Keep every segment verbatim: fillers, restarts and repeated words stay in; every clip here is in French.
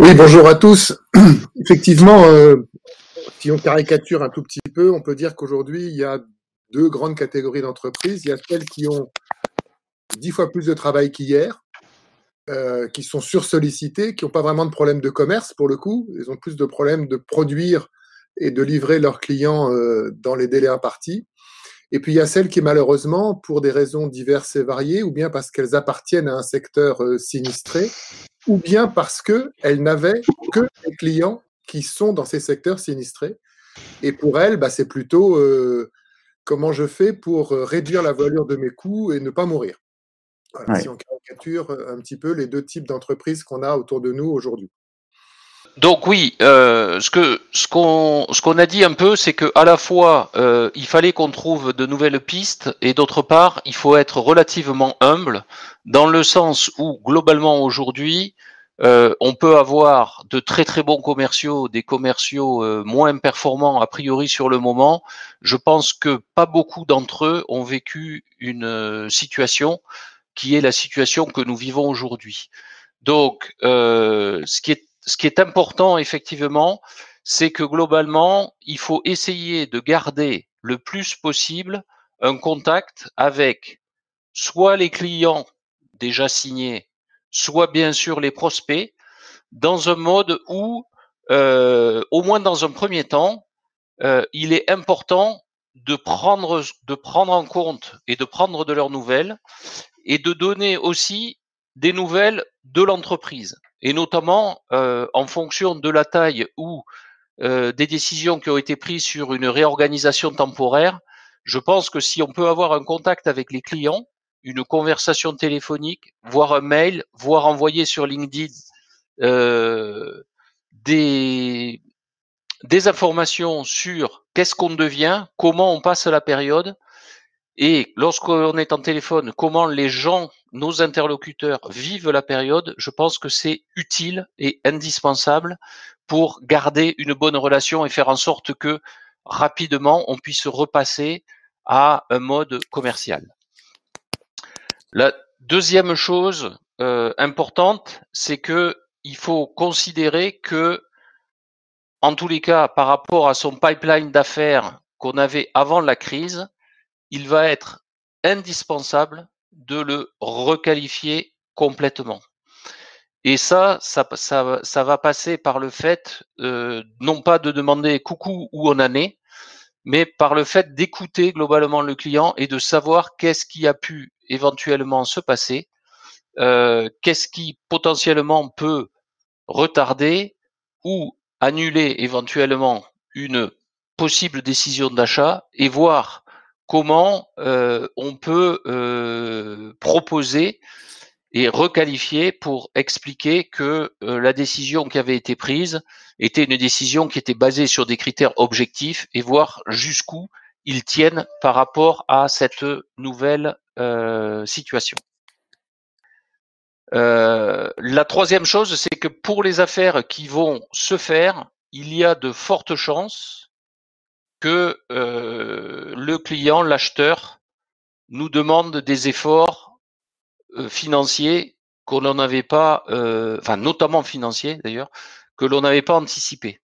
Oui, bonjour à tous. Effectivement, euh, si on caricature un tout petit peu, on peut dire qu'aujourd'hui, il y a deux grandes catégories d'entreprises. Il y a celles qui ont dix fois plus de travail qu'hier, euh, qui sont sursollicitées, qui n'ont pas vraiment de problème de commerce pour le coup. Ils ont plus de problèmes de produire et de livrer leurs clients euh, dans les délais impartis. Et puis il y a celles qui, malheureusement, pour des raisons diverses et variées, ou bien parce qu'elles appartiennent à un secteur euh, sinistré, ou bien parce qu'elles n'avaient que des clients qui sont dans ces secteurs sinistrés. Et pour elles, bah, c'est plutôt euh, comment je fais pour euh, réduire la voilure de mes coûts et ne pas mourir. Voilà, Ouais. si on caricature un petit peu les deux types d'entreprises qu'on a autour de nous aujourd'hui. Donc oui, euh, ce que ce qu'on ce qu'on a dit un peu, c'est que à la fois euh, il fallait qu'on trouve de nouvelles pistes et d'autre part il faut être relativement humble dans le sens où globalement aujourd'hui euh, on peut avoir de très très bons commerciaux, des commerciaux euh, moins performants a priori sur le moment. Je pense que pas beaucoup d'entre eux ont vécu une euh, situation qui est la situation que nous vivons aujourd'hui. Donc, euh, ce qui est ce qui est important effectivement, c'est que globalement, il faut essayer de garder le plus possible un contact avec soit les clients déjà signés, soit bien sûr les prospects, dans un mode où, euh, au moins dans un premier temps, euh, il est important de prendre de prendre en compte et de prendre de leurs nouvelles et de donner aussi des nouvelles de l'entreprise, et notamment euh, en fonction de la taille ou euh, des décisions qui ont été prises sur une réorganisation temporaire. Je pense que si on peut avoir un contact avec les clients, une conversation téléphonique, voire un mail, voire envoyer sur LinkedIn euh, des, des informations sur qu'est-ce qu'on devient, comment on passe la période, et lorsqu'on est en téléphone, comment les gens, nos interlocuteurs, vivent la période, je pense que c'est utile et indispensable pour garder une bonne relation et faire en sorte que rapidement on puisse repasser à un mode commercial. La deuxième chose euh, importante, c'est que il faut considérer que, en tous les cas, par rapport à son pipeline d'affaires qu'on avait avant la crise, il va être indispensable de le requalifier complètement. Et ça, ça, ça, ça va passer par le fait, euh, non pas de demander coucou où on en est, mais par le fait d'écouter globalement le client et de savoir qu'est-ce qui a pu éventuellement se passer, euh, qu'est-ce qui potentiellement peut retarder ou annuler éventuellement une possible décision d'achat, et voir comment euh, on peut euh, proposer et requalifier pour expliquer que euh, la décision qui avait été prise était une décision qui était basée sur des critères objectifs, et voir jusqu'où ils tiennent par rapport à cette nouvelle euh, situation. Euh, la troisième chose, c'est que pour les affaires qui vont se faire, il y a de fortes chances que euh, le client, l'acheteur, nous demande des efforts euh, financiers que l'on n'avait pas, euh, enfin notamment financiers d'ailleurs, que l'on n'avait pas anticipé.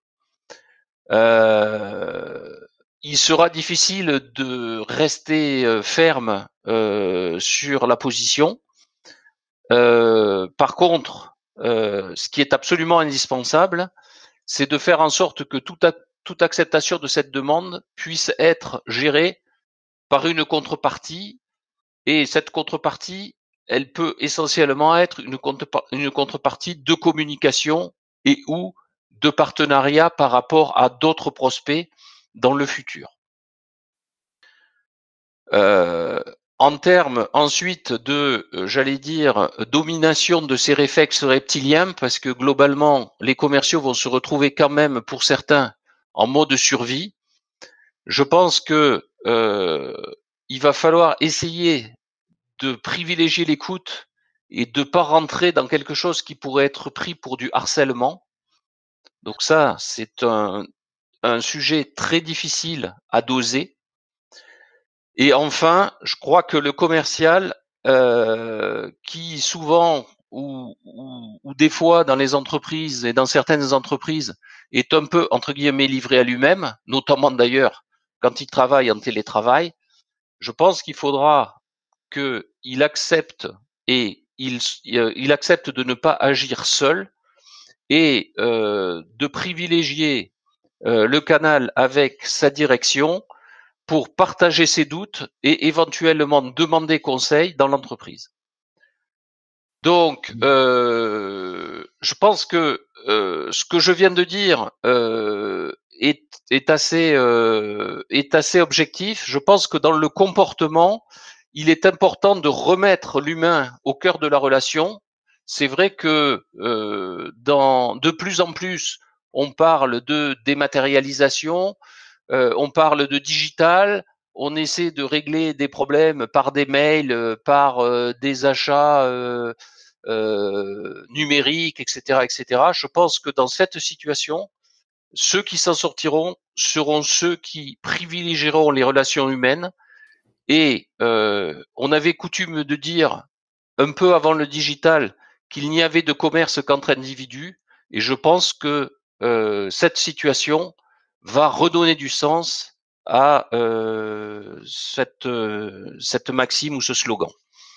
Euh, il sera difficile de rester ferme euh, sur la position. Euh, par contre, euh, ce qui est absolument indispensable, c'est de faire en sorte que toute, toute acceptation de cette demande puisse être gérée par une contrepartie, et cette contrepartie, elle peut essentiellement être une, contrepar une contrepartie de communication et ou de partenariat par rapport à d'autres prospects dans le futur. Euh, en termes ensuite de, euh, j'allais dire, domination de ces réflexes reptiliens, parce que globalement, les commerciaux vont se retrouver quand même, pour certains, en mode survie. Je pense que euh, il va falloir essayer de privilégier l'écoute et de pas rentrer dans quelque chose qui pourrait être pris pour du harcèlement. Donc ça, c'est un, un sujet très difficile à doser. Et enfin, je crois que le commercial, euh, qui souvent ou, ou ou des fois dans les entreprises et dans certaines entreprises est un peu entre guillemets livré à lui-même, notamment d'ailleurs quand il travaille en télétravail, je pense qu'il faudra qu'il accepte et il, il accepte de ne pas agir seul et euh, de privilégier euh, le canal avec sa direction pour partager ses doutes et éventuellement demander conseil dans l'entreprise. Donc, euh, je pense que euh, ce que je viens de dire euh, est, est, assez, euh, est assez objectif. Je pense que dans le comportement, il est important de remettre l'humain au cœur de la relation. C'est vrai que euh, dans, de plus en plus, on parle de dématérialisation, euh, on parle de digital, on essaie de régler des problèmes par des mails, euh, par euh, des achats euh, euh, numériques, et cetera, et cetera. Je pense que dans cette situation, ceux qui s'en sortiront seront ceux qui privilégieront les relations humaines. Et euh, on avait coutume de dire un peu avant le digital qu'il n'y avait de commerce qu'entre individus. Et je pense que euh, cette situation va redonner du sens à euh, cette, euh, cette maxime ou ce slogan.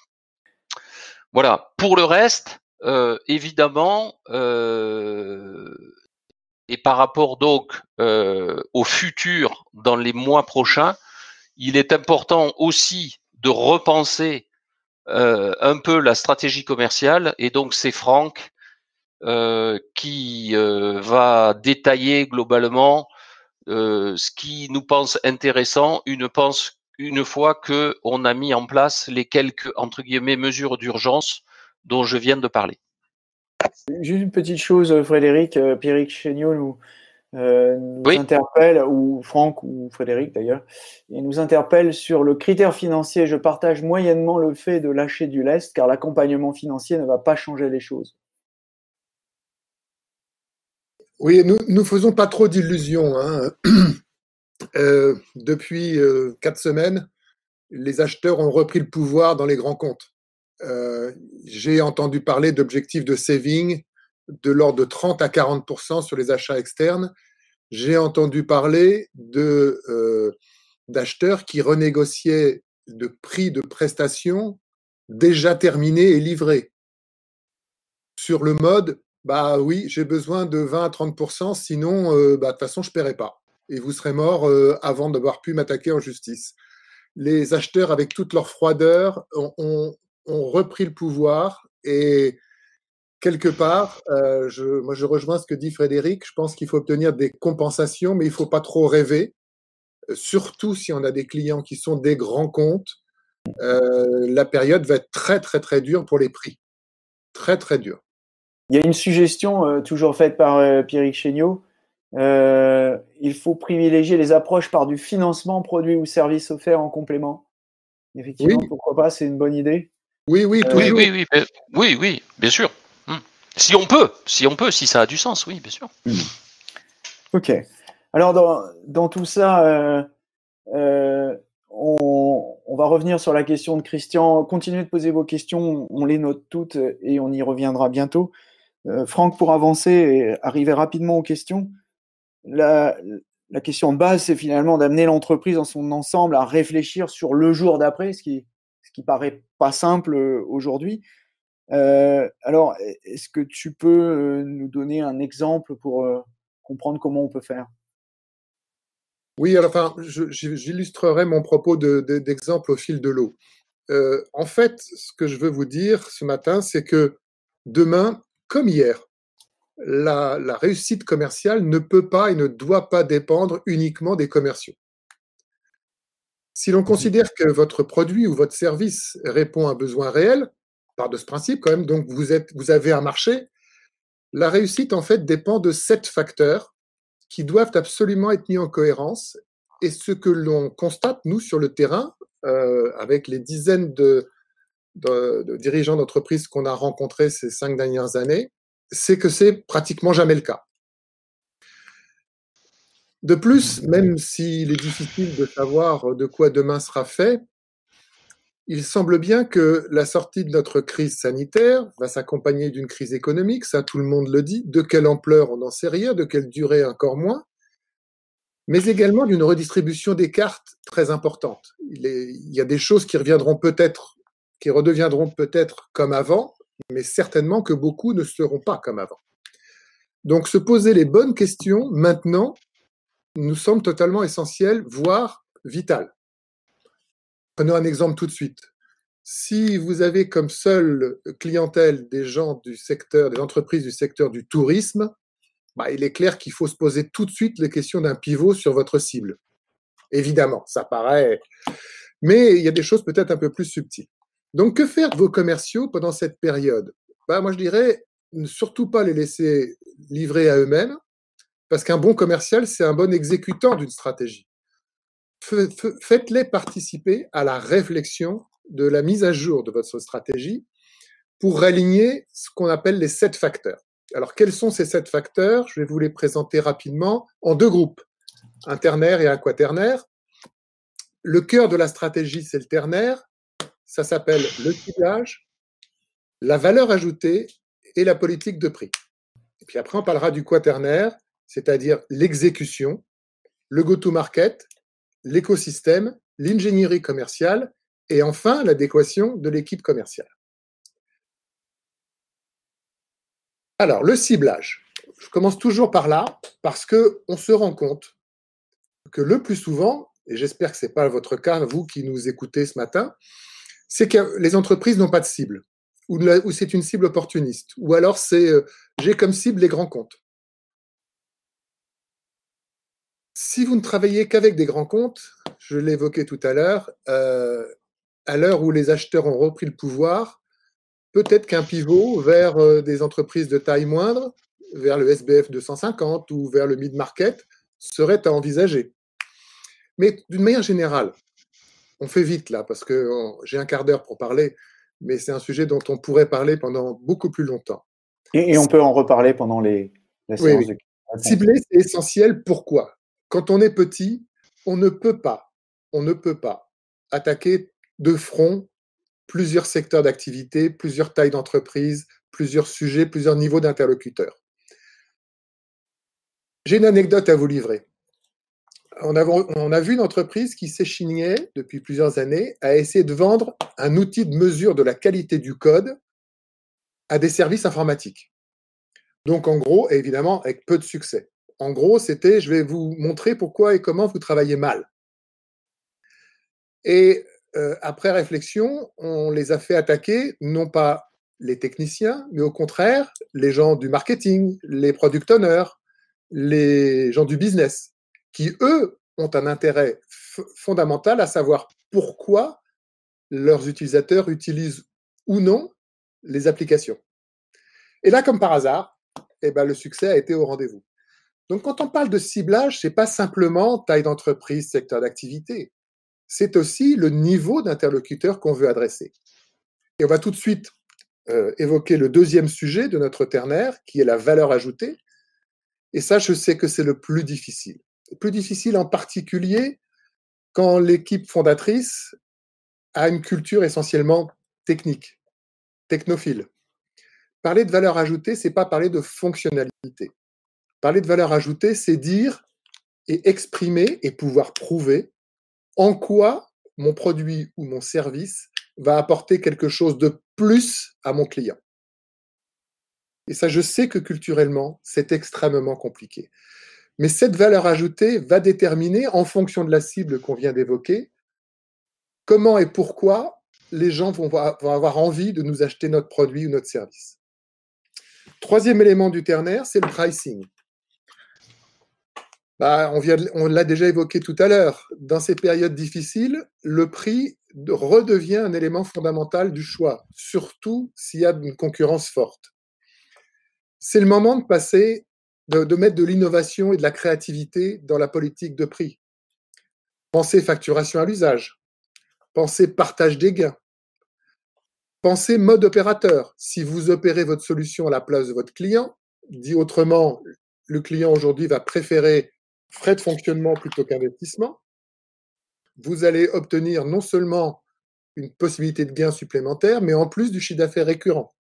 Voilà. Pour le reste, euh, évidemment, euh, et par rapport donc euh, au futur dans les mois prochains, il est important aussi de repenser euh, un peu la stratégie commerciale. Et donc c'est Franck euh, qui euh, va détailler globalement euh, ce qui nous pense intéressant une, pense, une fois que on a mis en place les quelques entre guillemets mesures d'urgence dont je viens de parler. Juste une petite chose, Frédéric, euh, Pierrick Chéniaud nous, euh, nous oui. interpelle, ou Franck ou Frédéric d'ailleurs, il nous interpelle sur le critère financier. Je partage moyennement le fait de lâcher du lest car l'accompagnement financier ne va pas changer les choses. Oui, nous ne faisons pas trop d'illusions. Hein. Euh, depuis euh, quatre semaines, les acheteurs ont repris le pouvoir dans les grands comptes. Euh, j'ai entendu parler d'objectifs de saving de l'ordre de trente à quarante pour cent sur les achats externes. J'ai entendu parler de, euh, d'acheteurs qui renégociaient de prix de prestations déjà terminés et livrés. Sur le mode, bah oui, j'ai besoin de vingt à trente pour cent, sinon, euh, bah, de toute façon, je ne paierai pas. Et vous serez mort euh, avant d'avoir pu m'attaquer en justice. Les acheteurs, avec toute leur froideur, ont, ont, ont repris le pouvoir et quelque part, euh, je, moi je rejoins ce que dit Frédéric, je pense qu'il faut obtenir des compensations, mais il ne faut pas trop rêver, surtout si on a des clients qui sont des grands comptes. Euh, la période va être très très très dure pour les prix. Très très dure. Il y a une suggestion euh, toujours faite par euh, Pierrick Chéniaud. Euh, il faut privilégier les approches par du financement, produits ou services offerts en complément. Effectivement, oui. Pourquoi pas, c'est une bonne idée. Oui, oui, euh, toujours. Oui, oui, oui, oui, oui, bien sûr. Hum. Si on peut, si on peut, si ça a du sens, oui, bien sûr. Ok. Alors, dans, dans tout ça, euh, euh, on, on va revenir sur la question de Christian. Continuez de poser vos questions, on les note toutes et on y reviendra bientôt. Euh, Franck, pour avancer et arriver rapidement aux questions, la, la question de base, c'est finalement d'amener l'entreprise dans son ensemble à réfléchir sur le jour d'après, ce qui, ce qui paraît pas simple aujourd'hui. Euh, alors, est-ce que tu peux nous donner un exemple pour euh, comprendre comment on peut faire? Oui, alors, enfin, je, j'illustrerai mon propos de, de, d'exemple au fil de l'eau. Euh, en fait, ce que je veux vous dire ce matin, c'est que demain, comme hier, la, la réussite commerciale ne peut pas et ne doit pas dépendre uniquement des commerciaux. Si l'on considère que votre produit ou votre service répond à un besoin réel, part de ce principe quand même, donc vous, êtes, vous avez un marché, la réussite en fait dépend de sept facteurs qui doivent absolument être mis en cohérence. Et ce que l'on constate, nous, sur le terrain, euh, avec les dizaines de, de, de dirigeants d'entreprises qu'on a rencontrés ces cinq dernières années, c'est que c'est pratiquement jamais le cas. De plus, même s'il est difficile de savoir de quoi demain sera fait, il semble bien que la sortie de notre crise sanitaire va s'accompagner d'une crise économique, ça tout le monde le dit, de quelle ampleur on n'en sait rien, de quelle durée encore moins, mais également d'une redistribution des cartes très importante. Il, est, il y a des choses qui reviendront peut-être, qui redeviendront peut-être comme avant, mais certainement que beaucoup ne seront pas comme avant. Donc se poser les bonnes questions maintenant nous semble totalement essentiel, voire vital. Prenons un exemple tout de suite. Si vous avez comme seule clientèle des gens du secteur, des entreprises du secteur du tourisme, bah, il est clair qu'il faut se poser tout de suite les questions d'un pivot sur votre cible. Évidemment, ça paraît, mais il y a des choses peut-être un peu plus subtiles. Donc, que faire de vos commerciaux pendant cette période? Bah, moi, je dirais, ne surtout pas les laisser livrer à eux-mêmes, parce qu'un bon commercial, c'est un bon exécutant d'une stratégie. Faites-les participer à la réflexion de la mise à jour de votre stratégie pour réaligner ce qu'on appelle les sept facteurs. Alors, quels sont ces sept facteurs? Je vais vous les présenter rapidement en deux groupes, un ternaire et un quaternaire. Le cœur de la stratégie, c'est le ternaire. Ça s'appelle le ciblage, la valeur ajoutée et la politique de prix. Et puis après, on parlera du quaternaire, c'est-à-dire l'exécution, le go-to-market, l'écosystème, l'ingénierie commerciale et enfin l'adéquation de l'équipe commerciale. Alors, le ciblage. Je commence toujours par là parce qu'on se rend compte que le plus souvent, et j'espère que ce n'est pas votre cas, vous qui nous écoutez ce matin, c'est que les entreprises n'ont pas de cible, ou, ou c'est une cible opportuniste, ou alors c'est euh, j'ai comme cible les grands comptes. Si vous ne travaillez qu'avec des grands comptes, je l'ai évoqué tout à l'heure, euh, à l'heure où les acheteurs ont repris le pouvoir, peut-être qu'un pivot vers euh, des entreprises de taille moindre, vers le S B F deux cent cinquante ou vers le mid-market, serait à envisager. Mais d'une manière générale, on fait vite là, parce que oh, j'ai un quart d'heure pour parler, mais c'est un sujet dont on pourrait parler pendant beaucoup plus longtemps. Et, et on peut en reparler pendant les, la oui, séance oui. de Cibler, c'est essentiel. Pourquoi? Quand on est petit, on ne peut pas, on ne peut pas attaquer de front plusieurs secteurs d'activité, plusieurs tailles d'entreprise, plusieurs sujets, plusieurs niveaux d'interlocuteurs. J'ai une anecdote à vous livrer. On a, on a vu une entreprise qui s'échignait depuis plusieurs années à essayer de vendre un outil de mesure de la qualité du code à des services informatiques. Donc, en gros, et évidemment, avec peu de succès. En gros, c'était, je vais vous montrer pourquoi et comment vous travaillez mal. Et euh, après réflexion, on les a fait attaquer, non pas les techniciens, mais au contraire, les gens du marketing, les product owners, les gens du business, qui, eux, ont un intérêt fondamental à savoir pourquoi leurs utilisateurs utilisent ou non les applications. Et là, comme par hasard, eh ben, le succès a été au rendez-vous. Donc, quand on parle de ciblage, ce n'est pas simplement taille d'entreprise, secteur d'activité. C'est aussi le niveau d'interlocuteur qu'on veut adresser. Et on va tout de suite euh, évoquer le deuxième sujet de notre ternaire, qui est la valeur ajoutée. Et ça, je sais que c'est le plus difficile. Le plus difficile en particulier quand l'équipe fondatrice a une culture essentiellement technique, technophile. Parler de valeur ajoutée, ce n'est pas parler de fonctionnalité. Parler de valeur ajoutée, c'est dire et exprimer et pouvoir prouver en quoi mon produit ou mon service va apporter quelque chose de plus à mon client. Et ça, je sais que culturellement, c'est extrêmement compliqué. Mais cette valeur ajoutée va déterminer, en fonction de la cible qu'on vient d'évoquer, comment et pourquoi les gens vont avoir envie de nous acheter notre produit ou notre service. Troisième élément du ternaire, c'est le pricing. Bah, on vient de, on l'a déjà évoqué tout à l'heure. Dans ces périodes difficiles, le prix redevient un élément fondamental du choix, surtout s'il y a une concurrence forte. C'est le moment de passer, de, de mettre de l'innovation et de la créativité dans la politique de prix. Pensez facturation à l'usage, pensez partage des gains, pensez mode opérateur. Si vous opérez votre solution à la place de votre client, dit autrement, le client aujourd'hui va préférer frais de fonctionnement plutôt qu'investissement, vous allez obtenir non seulement une possibilité de gain supplémentaire, mais en plus du chiffre d'affaires récurrent.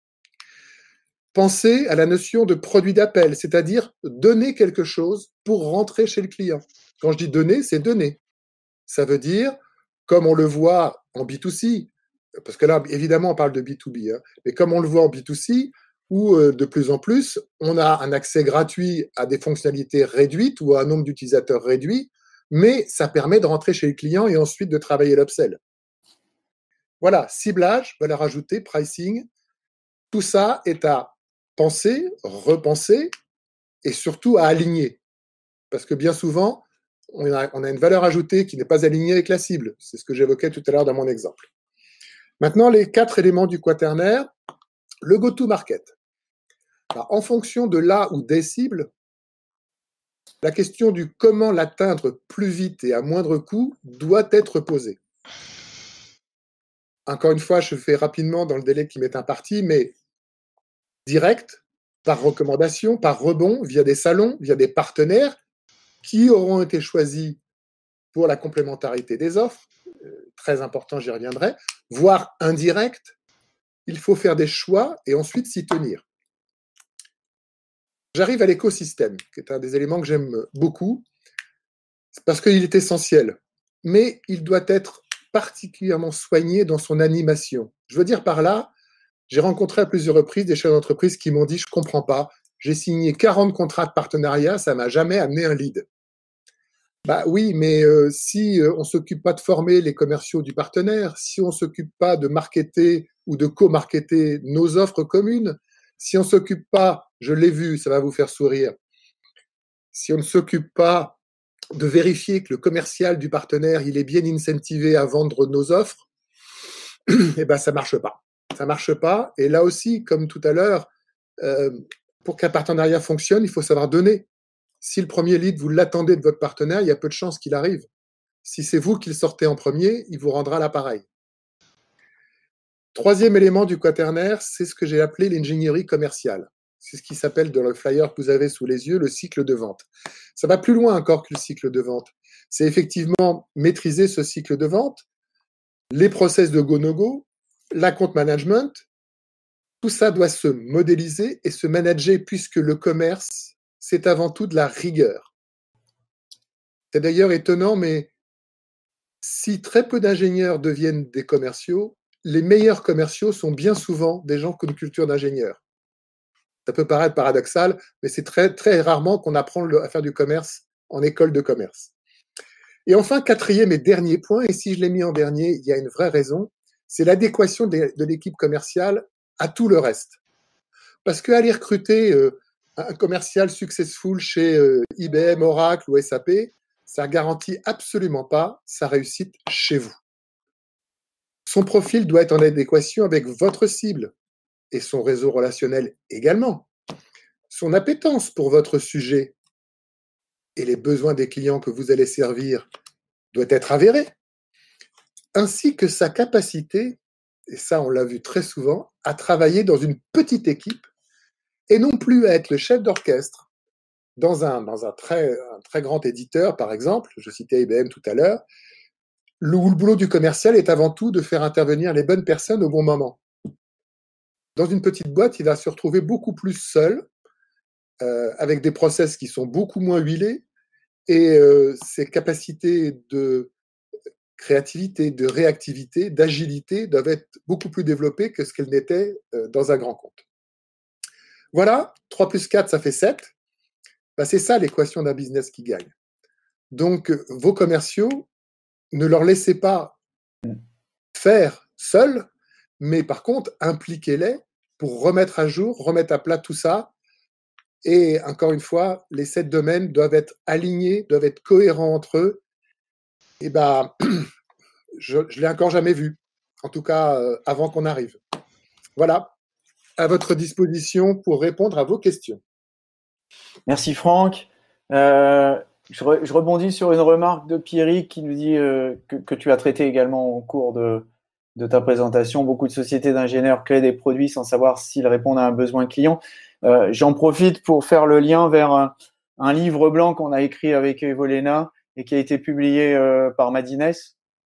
Pensez à la notion de produit d'appel, c'est-à-dire donner quelque chose pour rentrer chez le client. Quand je dis donner, c'est donner. Ça veut dire, comme on le voit en B deux C, parce que là, évidemment, on parle de B deux B, hein, mais comme on le voit en B deux C, où euh, de plus en plus, on a un accès gratuit à des fonctionnalités réduites ou à un nombre d'utilisateurs réduit, mais ça permet de rentrer chez le client et ensuite de travailler l'upsell. Voilà, ciblage, valeur ajoutée, pricing, tout ça est à penser, repenser et surtout à aligner. Parce que bien souvent, on a, on a une valeur ajoutée qui n'est pas alignée avec la cible. C'est ce que j'évoquais tout à l'heure dans mon exemple. Maintenant, les quatre éléments du quaternaire, le go-to-market. Alors, en fonction de là ou des cibles, la question du comment l'atteindre plus vite et à moindre coût doit être posée. Encore une fois, je fais rapidement dans le délai qui m'est imparti, mais direct, par recommandation, par rebond, via des salons, via des partenaires qui auront été choisis pour la complémentarité des offres, euh, très important, j'y reviendrai, voire indirect, il faut faire des choix et ensuite s'y tenir. J'arrive à l'écosystème, qui est un des éléments que j'aime beaucoup, parce qu'il est essentiel, mais il doit être particulièrement soigné dans son animation. Je veux dire par là, j'ai rencontré à plusieurs reprises des chefs d'entreprise qui m'ont dit « je ne comprends pas, j'ai signé quarante contrats de partenariat, ça ne m'a jamais amené un lead ». Bah oui, mais euh, si euh, on ne s'occupe pas de former les commerciaux du partenaire, si on ne s'occupe pas de marketer ou de co-marketer nos offres communes, si on ne s'occupe pas, je l'ai vu, ça va vous faire sourire, si on ne s'occupe pas de vérifier que le commercial du partenaire, il est bien incentivé à vendre nos offres, eh ben ça ne marche pas. Ça ne marche pas. Et là aussi, comme tout à l'heure, euh, pour qu'un partenariat fonctionne, il faut savoir donner. Si le premier lead, vous l'attendez de votre partenaire, il y a peu de chances qu'il arrive. Si c'est vous qui le sortez en premier, il vous rendra l'appareil. Troisième élément du quaternaire, c'est ce que j'ai appelé l'ingénierie commerciale. C'est ce qui s'appelle dans le flyer que vous avez sous les yeux, le cycle de vente. Ça va plus loin encore que le cycle de vente. C'est effectivement maîtriser ce cycle de vente, les process de go-no-go, l'account management, tout ça doit se modéliser et se manager puisque le commerce, c'est avant tout de la rigueur. C'est d'ailleurs étonnant, mais si très peu d'ingénieurs deviennent des commerciaux, les meilleurs commerciaux sont bien souvent des gens qui ont une culture d'ingénieur. Ça peut paraître paradoxal, mais c'est très, très rarement qu'on apprend à faire du commerce en école de commerce. Et enfin, quatrième et dernier point, et si je l'ai mis en dernier, il y a une vraie raison, c'est l'adéquation de l'équipe commerciale à tout le reste. Parce qu'aller recruter euh, un commercial successful chez euh, I B M, Oracle ou S A P, ça ne garantit absolument pas sa réussite chez vous. Son profil doit être en adéquation avec votre cible et son réseau relationnel également. Son appétence pour votre sujet et les besoins des clients que vous allez servir doit être avérée, ainsi que sa capacité, et ça on l'a vu très souvent, à travailler dans une petite équipe et non plus à être le chef d'orchestre dans un, dans un, très, un très grand éditeur, par exemple, je citais I B M tout à l'heure, où le boulot du commercial est avant tout de faire intervenir les bonnes personnes au bon moment. Dans une petite boîte, il va se retrouver beaucoup plus seul, euh, avec des process qui sont beaucoup moins huilés, et euh, ses capacités de créativité, de réactivité, d'agilité doivent être beaucoup plus développées que ce qu'elles n'étaient euh, dans un grand compte. Voilà, trois plus quatre, ça fait sept. Ben, c'est ça l'équation d'un business qui gagne. Donc, vos commerciaux, ne leur laissez pas faire seuls, mais par contre, impliquez-les pour remettre à jour, remettre à plat tout ça. Et encore une fois, les sept domaines doivent être alignés, doivent être cohérents entre eux. Et ben, je ne l'ai encore jamais vu, en tout cas euh, avant qu'on arrive. Voilà, à votre disposition pour répondre à vos questions. Merci Franck. Euh, je, re, je rebondis sur une remarque de Pierrick qui nous dit euh, que, que tu as traité également au cours de, de ta présentation. Beaucoup de sociétés d'ingénieurs créent des produits sans savoir s'ils répondent à un besoin client. Euh, j'en profite pour faire le lien vers un, un livre blanc qu'on a écrit avec Evolena et qui a été publié euh, par Madines,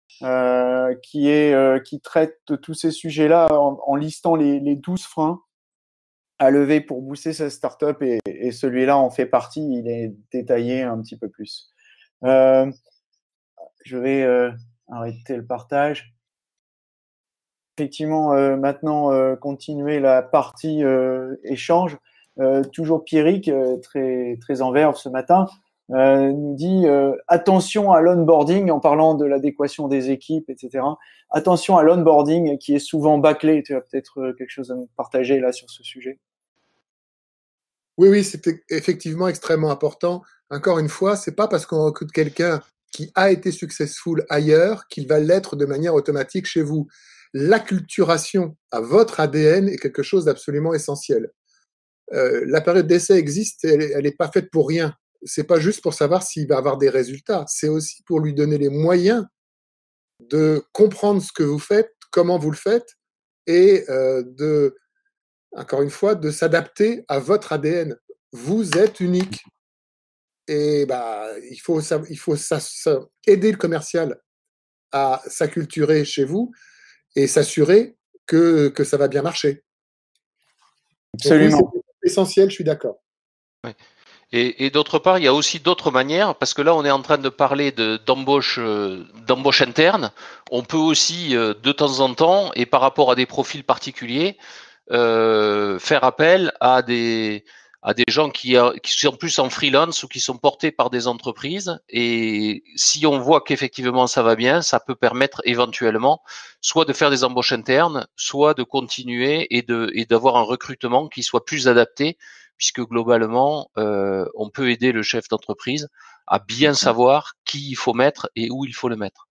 euh, qui, est, euh, qui traite de tous ces sujets-là en, en listant les, les douze freins à lever pour booster sa startup, et, et celui-là en fait partie, il est détaillé un petit peu plus. Euh, je vais euh, arrêter le partage. Effectivement, euh, maintenant, euh, continuer la partie euh, échange. Euh, toujours Pierrick, euh, très, très en verve ce matin, euh, nous dit euh, attention à l'onboarding, en parlant de l'adéquation des équipes, et cetera. Attention à l'onboarding qui est souvent bâclé. Tu as peut-être euh, quelque chose à nous partager là sur ce sujet? Oui, oui, c'est effectivement extrêmement important. Encore une fois, c'est pas parce qu'on recrute quelqu'un qui a été successful ailleurs qu'il va l'être de manière automatique chez vous. L'acculturation à votre A D N est quelque chose d'absolument essentiel. Euh, la période d'essai existe, elle n'est pas faite pour rien. C'est pas juste pour savoir s'il va avoir des résultats, c'est aussi pour lui donner les moyens de comprendre ce que vous faites, comment vous le faites, et euh, de encore une fois, de s'adapter à votre A D N. Vous êtes unique. Et bah, il faut, ça, il faut ça, ça, aider le commercial à s'acculturer chez vous et s'assurer que, que ça va bien marcher. Absolument. Donc oui, c'est essentiel, je suis d'accord. Ouais. Et, et d'autre part, il y a aussi d'autres manières, parce que là, on est en train de parler de, d'embauche, euh, d'embauche interne. On peut aussi, euh, de temps en temps, et par rapport à des profils particuliers, euh, faire appel à des, à des gens qui, qui sont plus en freelance ou qui sont portés par des entreprises. Et si on voit qu'effectivement ça va bien, ça peut permettre éventuellement soit de faire des embauches internes, soit de continuer et de, et d'avoir un recrutement qui soit plus adapté, puisque globalement, euh, on peut aider le chef d'entreprise à bien savoir qui il faut mettre et où il faut le mettre.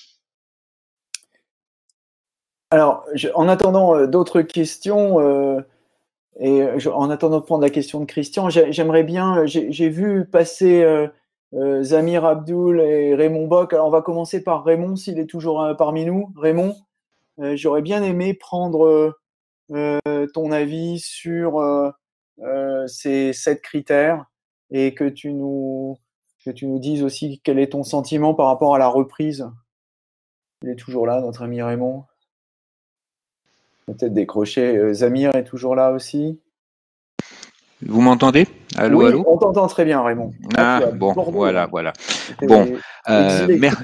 Alors, je, en attendant euh, d'autres questions, euh, et je, en attendant de prendre la question de Christian, j'aimerais bien, j'ai vu passer euh, euh, Zamir Abdoul et Raymond Bock. Alors, on va commencer par Raymond, s'il est toujours euh, parmi nous. Raymond, euh, j'aurais bien aimé prendre euh, ton avis sur euh, euh, ces sept critères, et que tu nous, que tu nous dises aussi quel est ton sentiment par rapport à la reprise. Il est toujours là, notre ami Raymond. Peut-être décrocher. Zamir est toujours là aussi. Vous m'entendez? Allô, oui, allô? On t'entend très bien, Raymond. Ah, ah bon, Bordeaux, voilà, hein. voilà. Bon, euh, mer...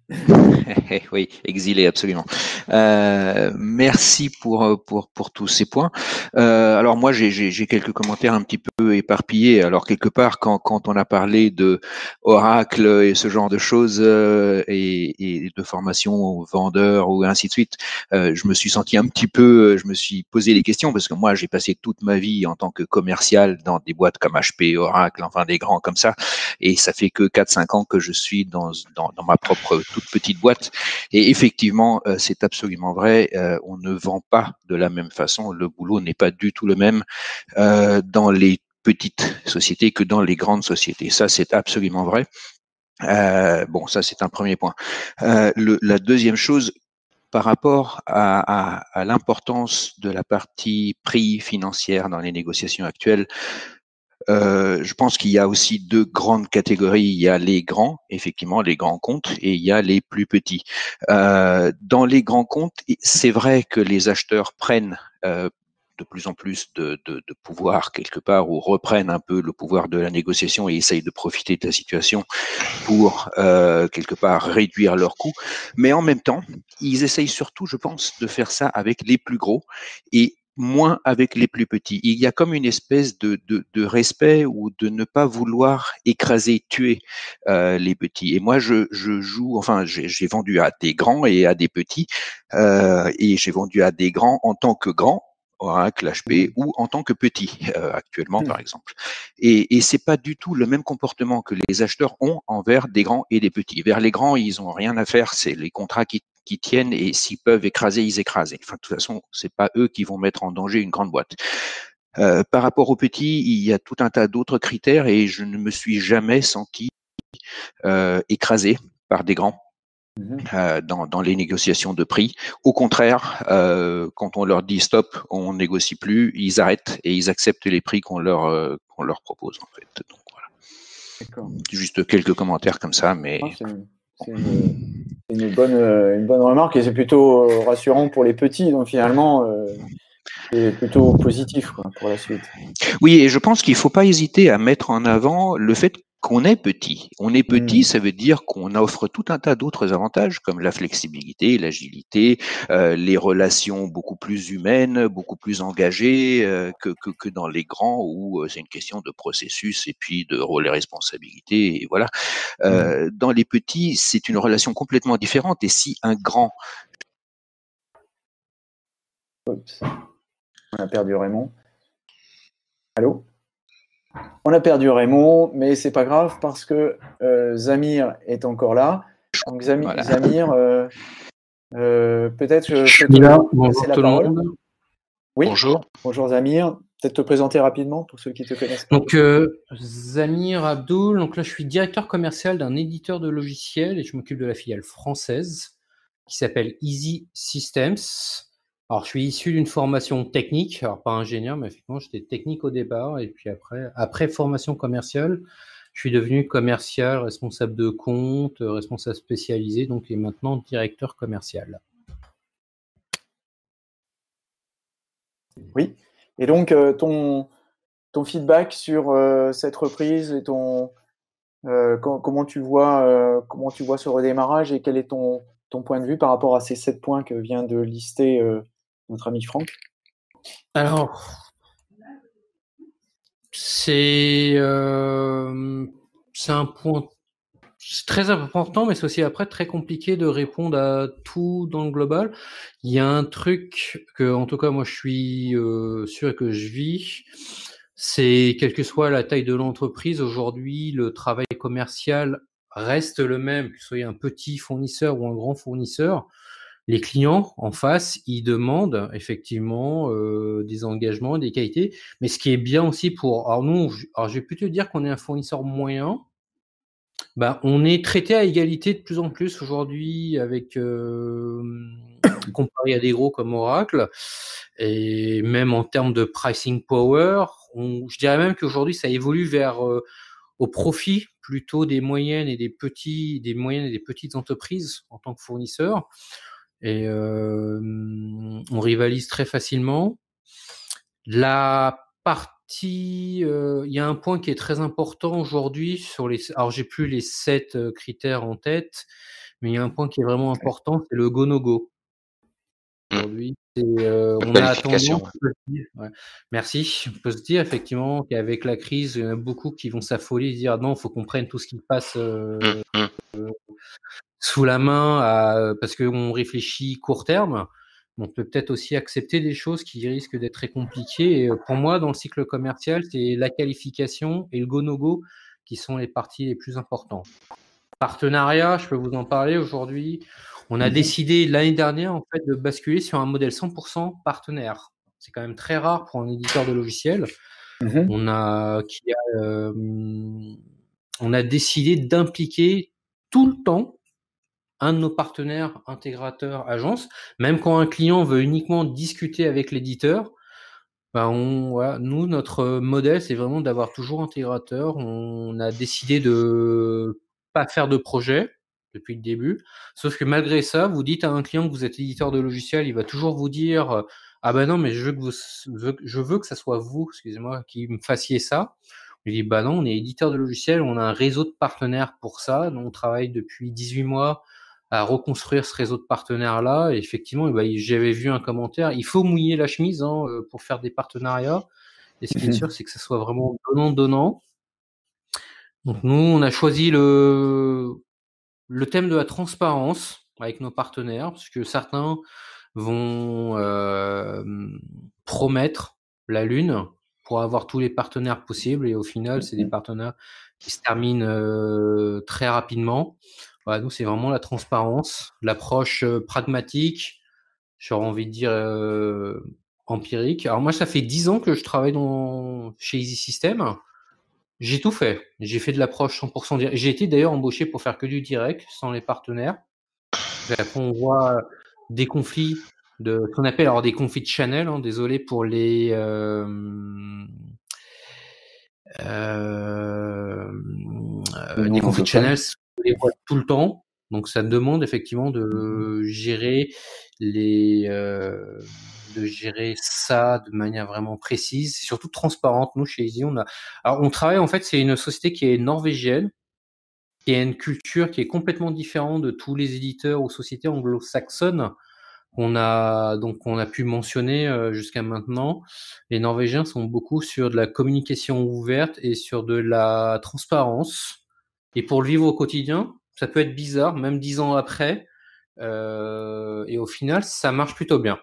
oui, exilé, absolument. Euh, merci pour, pour, pour tous ces points. Euh, alors moi, j'ai quelques commentaires un petit peu éparpillés. Alors quelque part, quand, quand on a parlé de Oracle et ce genre de choses, euh, et, et de formation aux vendeurs ou ainsi de suite, euh, je me suis senti un petit peu, je me suis posé des questions, parce que moi, j'ai passé toute ma vie en tant que commercial dans des boîtes comme H P, Oracle, enfin des grands comme ça, et ça fait que quatre cinq ans que je suis dans, dans, dans ma propre toute petite boîte. Et effectivement, euh, c'est absolument vrai, euh, on ne vend pas de la même façon, le boulot n'est pas du tout le même euh, dans les petites sociétés que dans les grandes sociétés. Ça, c'est absolument vrai. Euh, bon, ça, c'est un premier point. Euh, le, la deuxième chose, par rapport à, à, à l'importance de la partie prix financière dans les négociations actuelles, Euh, je pense qu'il y a aussi deux grandes catégories. Il y a les grands, effectivement, les grands comptes, et il y a les plus petits. Euh, dans les grands comptes, c'est vrai que les acheteurs prennent euh, de plus en plus de, de, de pouvoir quelque part, ou reprennent un peu le pouvoir de la négociation et essayent de profiter de la situation pour euh, quelque part réduire leurs coûts. Mais en même temps, ils essayent surtout, je pense, de faire ça avec les plus gros et moins avec les plus petits. Il y a comme une espèce de, de, de respect ou de ne pas vouloir écraser, tuer euh, les petits. Et moi, je, je joue, enfin, j'ai vendu à des grands et à des petits, euh, et j'ai vendu à des grands en tant que grand, Oracle, H P, mmh. ou en tant que petit, euh, actuellement, mmh. par exemple. Et, et c'est pas du tout le même comportement que les acheteurs ont envers des grands et des petits. Vers les grands, ils ont rien à faire, c'est les contrats qui qui tiennent, et s'ils peuvent écraser, ils écrasent. Enfin, de toute façon, c'est pas eux qui vont mettre en danger une grande boîte. Euh, par rapport aux petits, il y a tout un tas d'autres critères, et je ne me suis jamais senti euh, écrasé par des grands. Euh, dans, dans les négociations de prix. Au contraire, euh, quand on leur dit stop, on négocie plus, ils arrêtent et ils acceptent les prix qu'on leur, euh, qu'on leur propose, en fait. Donc voilà. Juste quelques commentaires comme ça, mais. Ah, c'est une, une, bonne, une bonne remarque et c'est plutôt rassurant pour les petits. Donc finalement, euh, c'est plutôt positif quoi, pour la suite. Oui, et je pense qu'il ne faut pas hésiter à mettre en avant le fait qu'on est petit. On est petit, mmh. ça veut dire qu'on offre tout un tas d'autres avantages comme la flexibilité, l'agilité, euh, les relations beaucoup plus humaines, beaucoup plus engagées euh, que, que, que dans les grands où euh, c'est une question de processus et puis de rôle et responsabilité. Et voilà. Euh, mmh. Dans les petits, c'est une relation complètement différente. Et si un grand... Oups. On a perdu Raymond. Allô ? On a perdu Raymond, mais c'est pas grave parce que euh, Zamir est encore là. Donc Zamir, voilà. Zamir euh, euh, peut-être je, je peux te là. Bonjour la tout parole. le monde. Oui. Bonjour. Bonjour Zamir. Peut-être te présenter rapidement pour ceux qui te connaissent pas. Donc euh, Zamir Abdoul. Donc là je suis directeur commercial d'un éditeur de logiciels et je m'occupe de la filiale française qui s'appelle Easy Systems. Alors, je suis issu d'une formation technique, alors pas ingénieur, mais effectivement, j'étais technique au départ, et puis après, après formation commerciale, je suis devenu commercial, responsable de compte, responsable spécialisé, donc et maintenant directeur commercial. Oui, et donc euh, ton, ton feedback sur euh, cette reprise et ton euh, com comment tu vois euh, comment tu vois ce redémarrage et quel est ton, ton point de vue par rapport à ces sept points que vient de lister euh, notre ami Franck? Alors, c'est euh, c'est un point très important, mais c'est aussi après très compliqué de répondre à tout dans le global. Il y a un truc que, en tout cas, moi, je suis euh, sûr que je vis, c'est quelle que soit la taille de l'entreprise, aujourd'hui, le travail commercial reste le même, que ce soit un petit fournisseur ou un grand fournisseur. Les clients en face, ils demandent effectivement euh, des engagements, des qualités. Mais ce qui est bien aussi pour, alors nous, alors je vais plutôt dire qu'on est un fournisseur moyen. Ben, on est traité à égalité de plus en plus aujourd'hui avec euh, comparé à des gros comme Oracle et même en termes de pricing power, on, je dirais même qu'aujourd'hui ça évolue vers euh, au profit plutôt des moyennes et des petits, des moyennes et des petites entreprises en tant que fournisseurs. Et euh, on rivalise très facilement. La partie, euh, il y a un point qui est très important aujourd'hui sur les. Alors j'ai plus les sept critères en tête, mais il y a un point qui est vraiment important, c'est le go no go. Aujourd'hui, euh, on a tendance. Ouais. Merci. On peut se dire effectivement qu'avec la crise, il y en a beaucoup qui vont s'affoler et dire non, il faut qu'on prenne tout ce qui passe. Euh, euh, sous la main à, parce qu'on réfléchit court terme. On peut peut-être aussi accepter des choses qui risquent d'être très compliquées. Et pour moi, dans le cycle commercial, c'est la qualification et le go-no-go qui sont les parties les plus importantes. Partenariat, je peux vous en parler aujourd'hui. On a mmh. décidé l'année dernière en fait de basculer sur un modèle cent pour cent partenaire. C'est quand même très rare pour un éditeur de logiciels. Mmh. On a, qui a, euh, on a décidé d'impliquer tout le temps un de nos partenaires intégrateurs agences, même quand un client veut uniquement discuter avec l'éditeur, ben on, voilà, nous, notre modèle, c'est vraiment d'avoir toujours intégrateur. On a décidé de pas faire de projet depuis le début, sauf que malgré ça, vous dites à un client que vous êtes éditeur de logiciel, il va toujours vous dire ah ben non, mais je veux que vous, je veux que ça soit vous, excusez-moi, qui me fassiez ça. Je dis bah non, on est éditeur de logiciel, on a un réseau de partenaires pour ça, donc on travaille depuis dix-huit mois à reconstruire ce réseau de partenaires-là. Et effectivement, bah, j'avais vu un commentaire, il faut mouiller la chemise hein, pour faire des partenariats. Et ce qui est sûr, c'est que ça soit vraiment donnant-donnant. Donc nous, on a choisi le, le thème de la transparence avec nos partenaires, parce que certains vont euh, promettre la lune pour avoir tous les partenaires possibles. Et au final, c'est des partenaires qui se terminent euh, très rapidement. Voilà, nous, c'est vraiment la transparence, l'approche euh, pragmatique, j'aurais envie de dire euh, empirique. Alors moi, ça fait dix ans que je travaille dans, chez Easy Systems. J'ai tout fait. J'ai fait de l'approche cent pour cent direct. J'ai été d'ailleurs embauché pour faire que du direct, sans les partenaires. Et après, on voit des conflits, de, ce qu'on appelle alors des conflits de channel. Hein, désolé pour les... Euh, euh, euh, des conflits de channel, on les voit tout le temps. Donc ça demande effectivement de gérer les, euh, de gérer ça de manière vraiment précise, et surtout transparente. Nous chez Easy, on a, alors on travaille en fait, c'est une société qui est norvégienne, qui a une culture qui est complètement différente de tous les éditeurs ou sociétés anglo-saxonnes qu'on a donc on a pu mentionner euh, jusqu'à maintenant. Les Norvégiens sont beaucoup sur de la communication ouverte et sur de la transparence. Et pour le vivre au quotidien, ça peut être bizarre, même dix ans après. Euh, et au final, ça marche plutôt bien.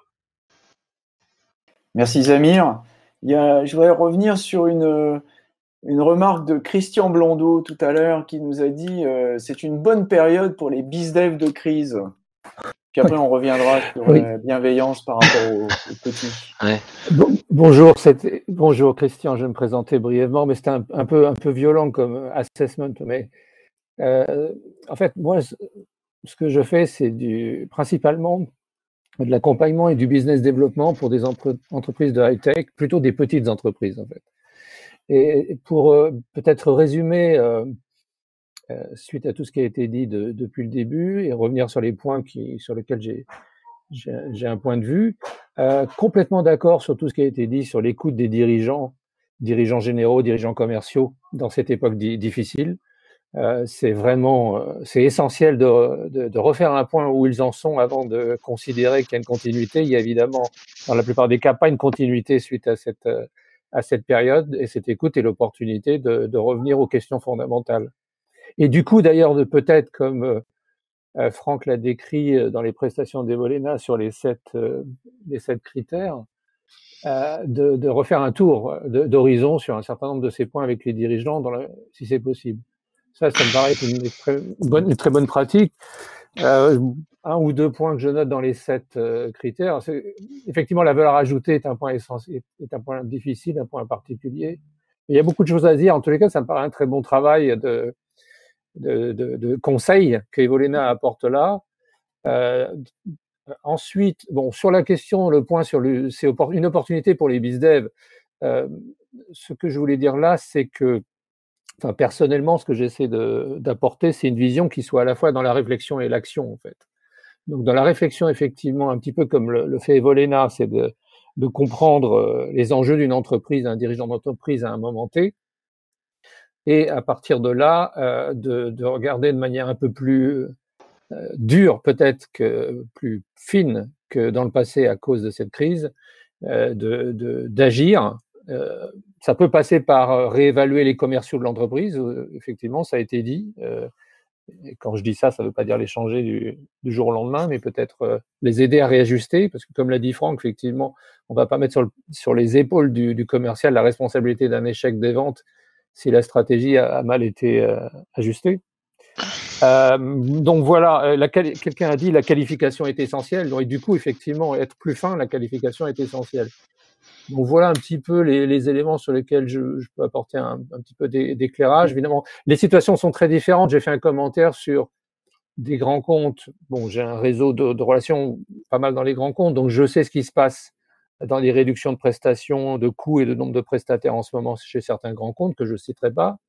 Merci Zamir. Il y a, je voudrais revenir sur une, une remarque de Christian Blondeau tout à l'heure qui nous a dit euh, c'est une bonne période pour les bizdev de crise. Puis après, on reviendra sur oui. la bienveillance par rapport aux, aux petits. Ouais. Bon, bonjour, bonjour Christian, je vais me présenter brièvement, mais c'était un, un, peu, un peu violent comme assessment. Mais euh, en fait, moi, ce que je fais, c'est du, principalement de l'accompagnement et du business développement pour des entre, entreprises de high-tech, plutôt des petites entreprises en fait. Et pour euh, peut-être résumer, euh, euh, suite à tout ce qui a été dit de, depuis le début, et revenir sur les points qui, sur lesquels j'ai, j'ai, j'ai un point de vue, euh, complètement d'accord sur tout ce qui a été dit sur l'écoute des dirigeants, dirigeants généraux, dirigeants commerciaux dans cette époque di- difficile. Euh, c'est vraiment, euh, c'est essentiel de, de, de refaire un point où ils en sont avant de considérer qu'il y a une continuité. Il y a évidemment, dans la plupart des cas, pas une continuité suite à cette, euh, à cette période, et cette écoute est l'opportunité de, de revenir aux questions fondamentales. Et du coup, d'ailleurs, de peut-être, comme euh, Franck l'a décrit dans les prestations d'Evolena sur les sept, euh, les sept critères, euh, de, de refaire un tour de, d'horizon sur un certain nombre de ces points avec les dirigeants, dans la, si c'est possible. Ça, ça me paraît être une très bonne, une très bonne pratique. Euh, un ou deux points que je note dans les sept euh, critères. C'est, effectivement, la valeur ajoutée est un point essentiel, est un point difficile, un point particulier. Il y a beaucoup de choses à dire. En tous les cas, ça me paraît un très bon travail de, de, de, de conseil que Evolena apporte là. Euh, ensuite, bon, sur la question, le point sur le, c'est une opportunité pour les bizdev. Euh, ce que je voulais dire là, c'est que Enfin, personnellement, ce que j'essaie de, d'apporter, c'est une vision qui soit à la fois dans la réflexion et l'action, en fait. Donc, dans la réflexion, effectivement, un petit peu comme le, le fait Evolena, c'est de, de comprendre les enjeux d'une entreprise, d'un dirigeant d'entreprise à un moment T, et à partir de là, euh, de, de regarder de manière un peu plus euh, dure, peut-être que plus fine que dans le passé à cause de cette crise, euh, de, de, d'agir. Euh, ça peut passer par réévaluer les commerciaux de l'entreprise, euh, effectivement, ça a été dit. Euh, et quand je dis ça, ça ne veut pas dire les changer du, du jour au lendemain, mais peut-être euh, les aider à réajuster, parce que comme l'a dit Franck, effectivement, on ne va pas mettre sur, le, sur les épaules du, du commercial la responsabilité d'un échec des ventes si la stratégie a, a mal été euh, ajustée. Euh, donc voilà, la, quelqu'un a dit la qualification est essentielle, et du coup, effectivement, être plus fin, la qualification est essentielle. Donc voilà un petit peu les, les éléments sur lesquels je, je peux apporter un, un petit peu d'éclairage. Évidemment, les situations sont très différentes. J'ai fait un commentaire sur des grands comptes. Bon, j'ai un réseau de, de relations pas mal dans les grands comptes, donc je sais ce qui se passe dans les réductions de prestations, de coûts et de nombre de prestataires en ce moment chez certains grands comptes que je ne citerai pas.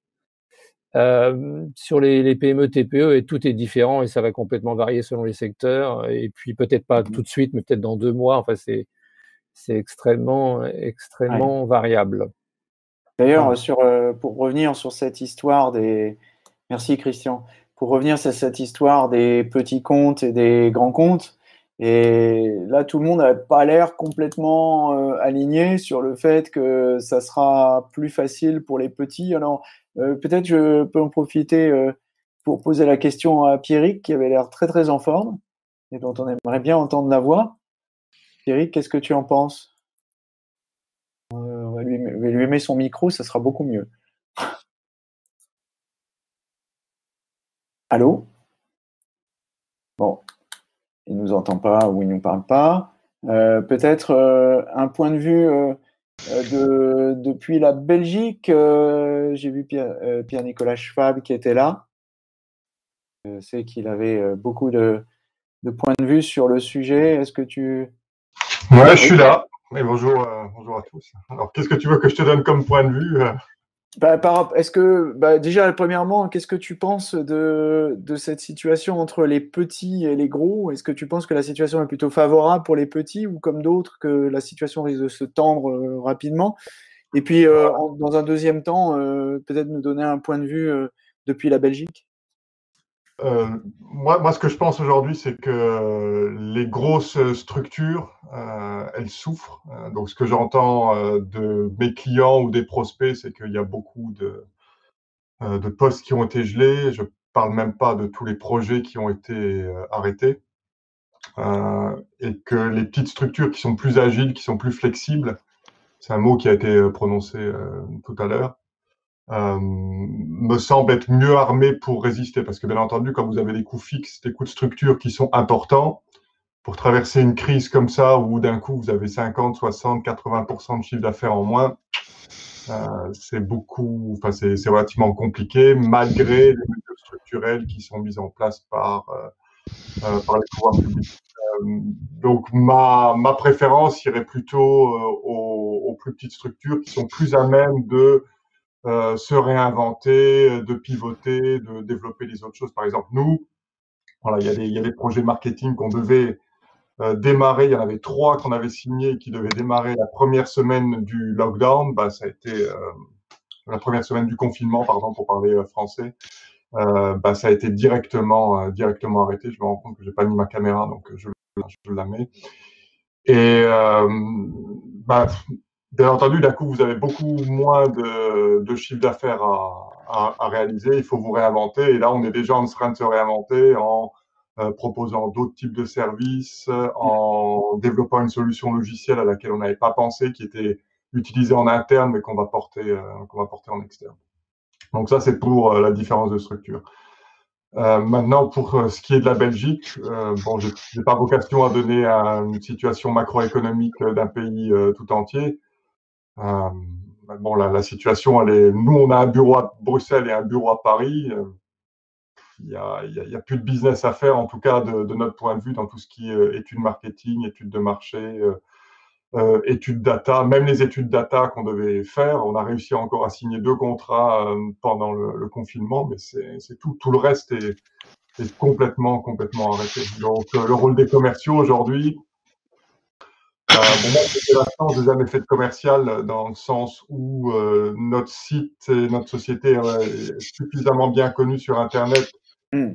Euh, sur les, les P M E, T P E, et tout est différent et ça va complètement varier selon les secteurs. Et puis peut-être pas tout de suite, mais peut-être dans deux mois. Enfin, c'est c'est extrêmement, extrêmement ouais. variable. D'ailleurs, voilà. sur, euh, pour revenir sur cette histoire des... Merci Christian. Pour revenir sur cette histoire des petits comptes et des grands comptes, et là, tout le monde n'a pas l'air complètement euh, aligné sur le fait que ça sera plus facile pour les petits. Alors, euh, peut-être je peux en profiter euh, pour poser la question à Pierrick, qui avait l'air très, très en forme et dont on aimerait bien entendre la voix. Pierrick, qu'est-ce que tu en penses ? euh, on, va lui, on va lui mettre son micro, ça sera beaucoup mieux. Allô ? Bon, il ne nous entend pas ou il ne nous parle pas. Euh, peut-être euh, un point de vue euh, de, depuis la Belgique. Euh, j'ai vu Pierre, euh, Pierre-Nicolas Schwab qui était là. Je sais qu'il avait beaucoup de, de points de vue sur le sujet. Est-ce que tu... Ouais, je suis là. Et bonjour, euh, bonjour à tous. Alors, qu'est-ce que tu veux que je te donne comme point de vue ? Bah, par, est-ce que, bah, déjà, premièrement, qu'est-ce que tu penses de, de cette situation entre les petits et les gros? Est-ce que tu penses que la situation est plutôt favorable pour les petits ou comme d'autres, que la situation risque de se tendre euh, rapidement? Et puis, euh, en, dans un deuxième temps, euh, peut-être nous donner un point de vue euh, depuis la Belgique? Euh, moi, moi, ce que je pense aujourd'hui, c'est que les grosses structures, euh, elles souffrent. Euh, donc, ce que j'entends euh, de mes clients ou des prospects, c'est qu'il y a beaucoup de, euh, de postes qui ont été gelés. Je parle même pas de tous les projets qui ont été euh, arrêtés. Euh, et que les petites structures qui sont plus agiles, qui sont plus flexibles, c'est un mot qui a été prononcé euh, tout à l'heure, Euh, me semble être mieux armé pour résister. Parce que bien entendu, quand vous avez des coûts fixes, des coûts de structure qui sont importants, pour traverser une crise comme ça, où d'un coup vous avez cinquante, soixante, quatre-vingts pour cent de chiffre d'affaires en moins, euh, c'est beaucoup, enfin c'est, c'est relativement compliqué, malgré les mesures structurelles qui sont mises en place par, euh, euh, par les pouvoirs publics. Euh, donc ma, ma préférence irait plutôt euh, aux, aux plus petites structures qui sont plus à même de Euh, se réinventer, de pivoter, de développer les autres choses. Par exemple, nous, voilà, il y a des, il y a des projets marketing qu'on devait euh, démarrer. Il y en avait trois qu'on avait signés qui devaient démarrer la première semaine du lockdown. Bah, ça a été euh, la première semaine du confinement, pardon, pour parler euh, français. Euh, bah, ça a été directement, euh, directement arrêté. Je me rends compte que j'ai pas mis ma caméra, donc je, je la mets. Et euh, bah, bien entendu, d'un coup, vous avez beaucoup moins de, de chiffre d'affaires à, à, à réaliser. Il faut vous réinventer. Et là, on est déjà en train de se réinventer en euh, proposant d'autres types de services, en développant une solution logicielle à laquelle on n'avait pas pensé, qui était utilisée en interne, mais qu'on va porter, euh, qu'on va porter en externe. Donc ça, c'est pour euh, la différence de structure. Euh, maintenant, pour euh, ce qui est de la Belgique, euh, bon, j'ai, j'ai pas vocation à donner une situation macroéconomique d'un pays euh, tout entier. Euh, bon, la, la situation, elle est. Nous, on a un bureau à Bruxelles et un bureau à Paris. Il y a, il y a, il y a plus de business à faire, en tout cas de, de notre point de vue, dans tout ce qui est euh, études marketing, études de marché, euh, euh, études data, même les études data qu'on devait faire. On a réussi encore à signer deux contrats euh, pendant le, le confinement, mais c'est, c'est tout. Tout le reste est, est complètement, complètement arrêté. Donc, euh, le rôle des commerciaux aujourd'hui. Euh, bon, moi, j'ai la chance de jamais fait de commercial dans le sens où euh, notre site et notre société est suffisamment bien connue sur Internet mm.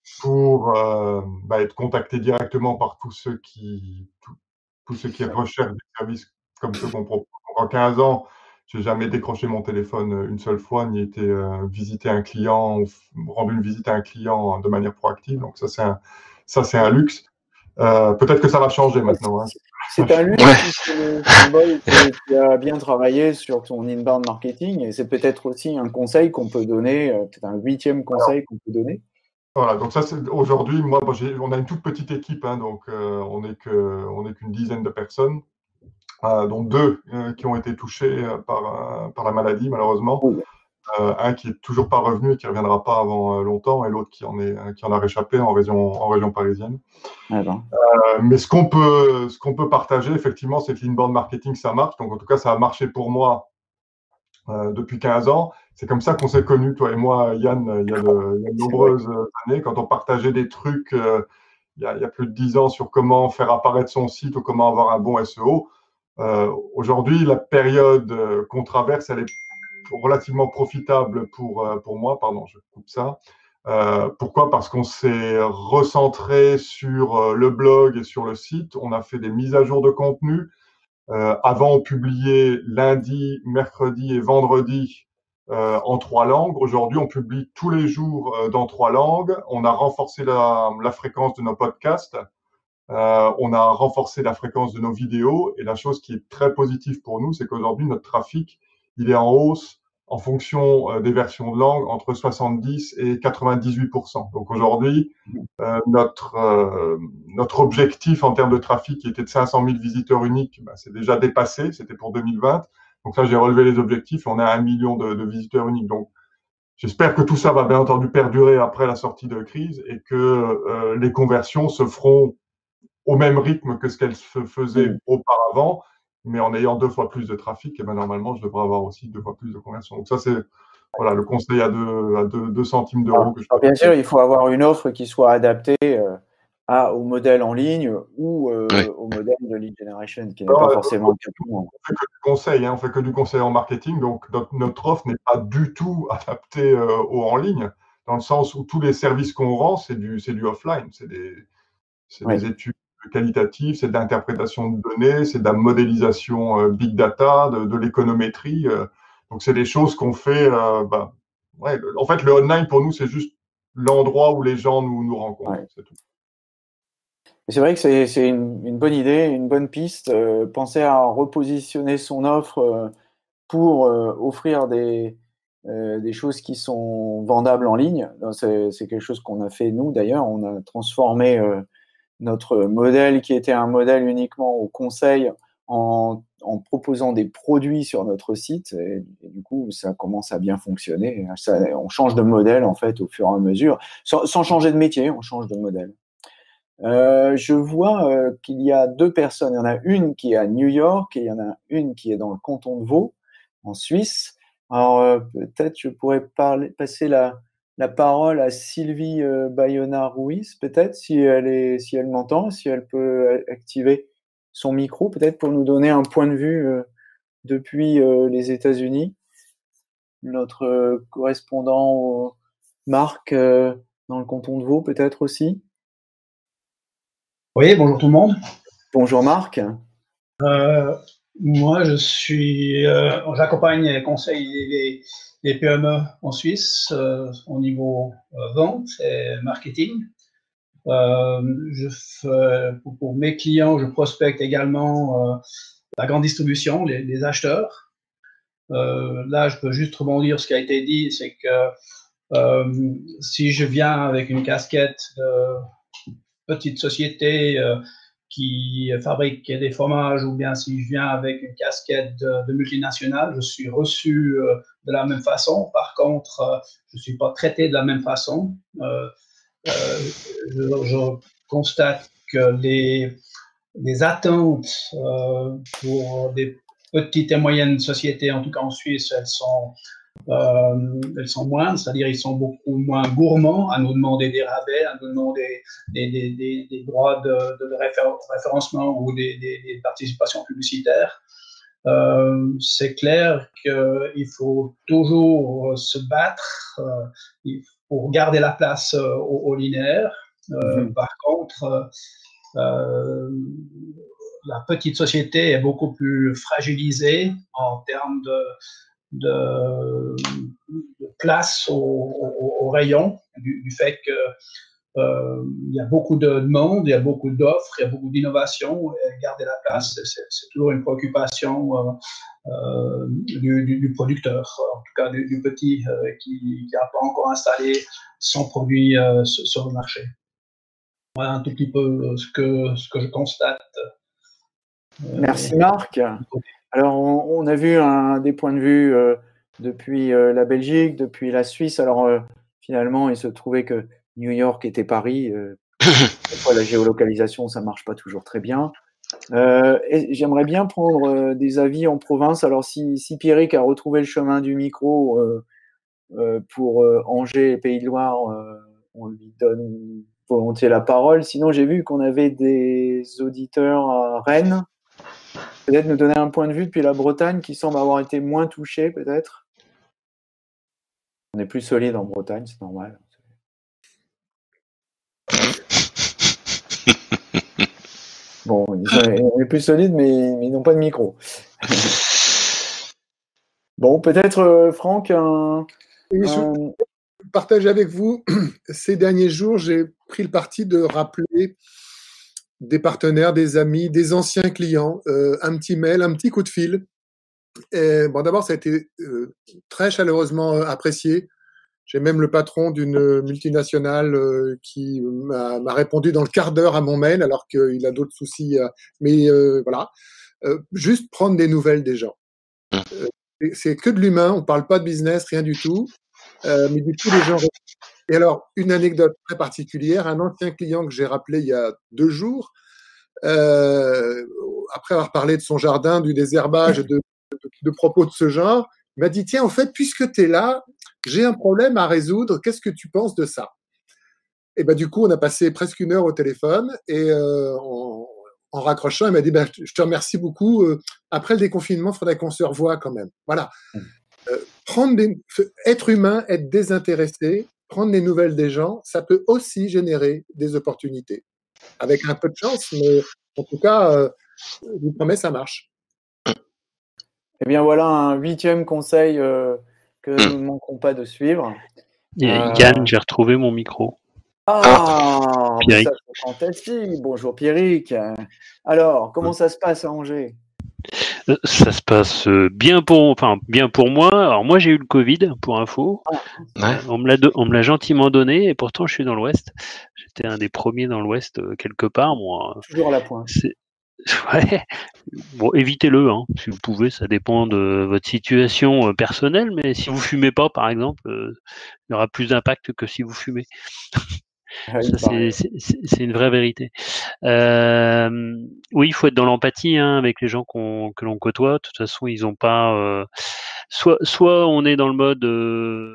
pour euh, bah, être contacté directement par tous ceux qui tous, tous ceux qui recherchent des services comme ceux qu'on propose. En quinze ans, j'ai jamais décroché mon téléphone une seule fois, ni été euh, visiter un client, ou rendre une visite à un client de manière proactive. Donc ça, c'est un, ça, c'est un luxe. Euh, peut-être que ça va changer maintenant. Hein. C'est un luxe ouais. qui, qui a bien travaillé sur ton inbound marketing et c'est peut-être aussi un conseil qu'on peut donner, peut-être un huitième conseil Alors, qu'on peut donner. Voilà, donc ça c'est aujourd'hui, moi, bon, j'ai, on a une toute petite équipe, hein, donc euh, on n'est que, on n'est qu'une dizaine de personnes, euh, dont deux euh, qui ont été touchées par, euh, par la maladie malheureusement. Oui. Euh, un qui est toujours pas revenu et qui reviendra pas avant euh, longtemps, et l'autre qui en est, qui en a réchappé en région, en région parisienne. Ah ben. euh, mais ce qu'on peut, ce qu'on peut partager effectivement, c'est que l'inbound marketing ça marche. Donc en tout cas, ça a marché pour moi euh, depuis quinze ans. C'est comme ça qu'on s'est connus, toi et moi, Yann, il y a de, il y a de nombreuses années, quand on partageait des trucs euh, il, y a, il y a plus de dix ans sur comment faire apparaître son site ou comment avoir un bon S E O. Euh, aujourd'hui, la période qu'on traverse, elle est relativement profitable pour, pour moi. Pardon, je coupe ça. Euh, pourquoi ? Parce qu'on s'est recentré sur le blog et sur le site. On a fait des mises à jour de contenu. Euh, avant, on publiait lundi, mercredi et vendredi euh, en trois langues. Aujourd'hui, on publie tous les jours euh, dans trois langues. On a renforcé la, la fréquence de nos podcasts. Euh, on a renforcé la fréquence de nos vidéos. Et la chose qui est très positive pour nous, c'est qu'aujourd'hui, notre trafic, il est en hausse en fonction euh, des versions de langue entre soixante-dix et quatre-vingt-dix-huit pour cent. Donc aujourd'hui, euh, notre euh, notre objectif en termes de trafic qui était de cinq cent mille visiteurs uniques, bah, c'est déjà dépassé, c'était pour deux mille vingt. Donc là, j'ai relevé les objectifs et on est à un million de, de visiteurs uniques. Donc j'espère que tout ça va bien entendu perdurer après la sortie de crise et que euh, les conversions se feront au même rythme que ce qu'elles se faisaient mmh. auparavant. mais en ayant deux fois plus de trafic, et ben normalement, je devrais avoir aussi deux fois plus de conversion. Donc ça, c'est voilà, le conseil à deux, à deux, deux centimes d'euros. Alors, bien sûr, il faut avoir une offre qui soit adaptée euh, à, au modèle en ligne ou euh, oui. au modèle de lead generation, qui n'est pas euh, forcément le cas pour moi. On fait que du conseil, hein, on fait que du conseil en marketing, donc notre, notre offre n'est pas du tout adaptée euh, au en ligne, dans le sens où tous les services qu'on rend, c'est du, c'est du offline, c'est des, c'est oui. des études qualitatives, c'est de l'interprétation de données, c'est de la modélisation euh, big data, de, de l'économétrie. Euh, donc c'est des choses qu'on fait. Euh, bah, ouais, le, en fait, le online pour nous, c'est juste l'endroit où les gens nous, nous rencontrent. Ouais. C'est tout. C'est vrai que c'est, c'est une, une bonne idée, une bonne piste. Euh, penser à repositionner son offre euh, pour euh, offrir des, euh, des choses qui sont vendables en ligne. C'est, c'est quelque chose qu'on a fait nous d'ailleurs. On a transformé euh, notre modèle qui était un modèle uniquement au conseil en, en proposant des produits sur notre site. Et, et du coup, ça commence à bien fonctionner. Ça, on change de modèle en fait au fur et à mesure, sans, sans changer de métier, on change de modèle. Euh, je vois euh, qu'il y a deux personnes. Il y en a une qui est à New York et il y en a une qui est dans le canton de Vaud, en Suisse. Alors, euh, peut-être je pourrais parler, passer la, la parole à Sylvie euh, Bayona-Ruiz, peut-être, si elle est, si elle m'entend, si elle peut activer son micro, peut-être pour nous donner un point de vue euh, depuis euh, les États-Unis. Notre euh, correspondant euh, Marc euh, dans le canton de Vaud, peut-être aussi. Oui, bonjour tout le monde. Bonjour Marc. Euh, moi, je suis, euh, j'accompagne et conseille les, les P M E en Suisse euh, au niveau euh, vente et marketing. Euh, je fais, pour, pour mes clients, je prospecte également euh, la grande distribution, les, les acheteurs. Euh, là, je peux juste rebondir sur ce qui a été dit, c'est que euh, si je viens avec une casquette de petite société euh, qui fabrique des fromages, ou bien si je viens avec une casquette de, de multinationale, je suis reçu euh, de la même façon. Par contre, euh, je ne suis pas traité de la même façon. Euh, euh, je, je constate que les, les attentes euh, pour des petites et moyennes sociétés, en tout cas en Suisse, elles sont Euh, elles sont moindres, c'est-à-dire ils sont beaucoup moins gourmands à nous demander des rabais, à nous demander des, des, des, des droits de, de réfé- référencement ou des, des, des participations publicitaires. Euh, c'est clair qu'il faut toujours se battre euh, pour garder la place euh, au, au linéaire. Euh, mmh. Par contre, euh, la petite société est beaucoup plus fragilisée en termes de De, de place au, au, au rayon, du, du fait que euh, il y a beaucoup de demandes, il y a beaucoup d'offres, il y a beaucoup d'innovations, et garder la place, c'est, c'est toujours une préoccupation euh, euh, du, du, du producteur, en tout cas du, du petit euh, qui n'a pas encore installé son produit euh, sur le marché. Voilà un tout petit peu ce que, ce que je constate. Euh, Merci Marc. Alors, on, on a vu un, des points de vue euh, depuis euh, la Belgique, depuis la Suisse. Alors, euh, finalement, il se trouvait que New York était Paris. Euh, parfois, la géolocalisation, ça marche pas toujours très bien. Euh, et j'aimerais bien prendre euh, des avis en province. Alors, si, si Pierrick a retrouvé le chemin du micro euh, euh, pour euh, Angers et Pays de Loire, euh, on lui donne volontiers la parole. Sinon, j'ai vu qu'on avait des auditeurs à Rennes. Peut-être nous donner un point de vue depuis la Bretagne qui semble avoir été moins touchée, peut-être. On est plus solide en Bretagne, c'est normal. Bon, on est plus solide, mais, mais ils n'ont pas de micro. Bon, peut-être, euh, Franck, un... Oui, un... Je partage avec vous, ces derniers jours, j'ai pris le parti de rappeler des partenaires, des amis, des anciens clients, euh, un petit mail, un petit coup de fil. Et, bon, d'abord, ça a été euh, très chaleureusement euh, apprécié. J'ai même le patron d'une multinationale euh, qui m'a, m'a répondu dans le quart d'heure à mon mail, alors qu'il a d'autres soucis. Euh, mais euh, voilà, euh, juste prendre des nouvelles des gens. Euh, c'est que de l'humain, on parle pas de business, rien du tout. Euh, mais du coup, les gens... Et alors, une anecdote très particulière, un ancien client que j'ai rappelé il y a deux jours, euh, après avoir parlé de son jardin, du désherbage, de, de, de propos de ce genre, il m'a dit, tiens, en fait, puisque tu es là, j'ai un problème à résoudre, qu'est-ce que tu penses de ça? Et ben, du coup, on a passé presque une heure au téléphone et euh, en, en raccrochant, il m'a dit, ben, je te remercie beaucoup, euh, après le déconfinement, il faudrait qu'on se revoie quand même. Voilà. Euh, prendre des, être humain, être désintéressé, prendre des nouvelles des gens, ça peut aussi générer des opportunités. Avec un peu de chance, mais en tout cas, euh, je vous promets, ça marche. Eh bien, voilà un huitième conseil euh, que nous ne manquerons pas de suivre. Euh... Yann, j'ai retrouvé mon micro. Ah, mais ça c'est fantastique. Bonjour Pierrick. Alors, comment ça se passe à Angers? Ça se passe bien pour, enfin, bien pour moi. Alors moi j'ai eu le Covid, pour info. Ouais. On me l'a, on me l'a gentiment donné et pourtant je suis dans l'Ouest. J'étais un des premiers dans l'Ouest quelque part. Moi. Toujours à la pointe. C'est... Ouais. Bon, évitez-le, hein, si vous pouvez. Ça dépend de votre situation personnelle, mais si vous fumez pas, par exemple, euh, il y aura plus d'impact que si vous fumez. Ah, ça, c'est, c'est, c'est une vraie vérité. Euh, oui, il faut être dans l'empathie hein, avec les gens qu'on, que l'on côtoie. De toute façon, ils ont pas. Euh, soit, soit on est dans le mode euh,